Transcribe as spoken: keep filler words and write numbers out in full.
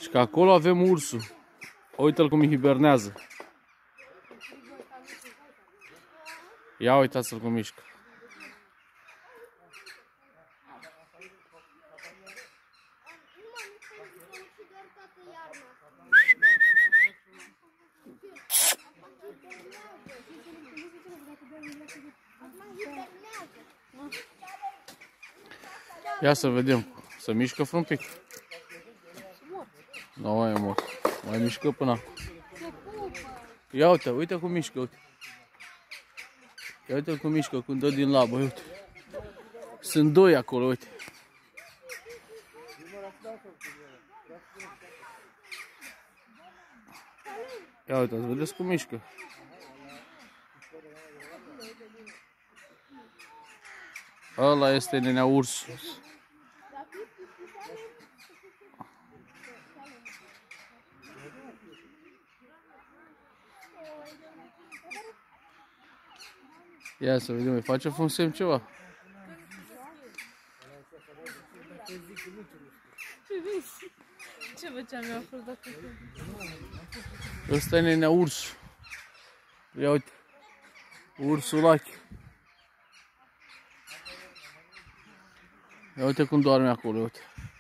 Și că acolo avem ursul. Uite-l cum hibernează. Ia uitați-l cum mișcă. Ia să vedem. Să mișcă un pic. Nu mai e mort. Mai mișcă până acum. Ia uite, uite cum mișcă, uite. Ia uite cum mișcă, cum dă din labă, uite. Sunt doi acolo, uite. Ia uite, vedeți cum mișcă. Ăla este nenea ursul. Ia să vedem, îi face un semn ceva. Ce făceam eu acolo dacă... Ăsta e nenea ursul. Ia uite. Ursulache. Ia uite cum doarme acolo, uite.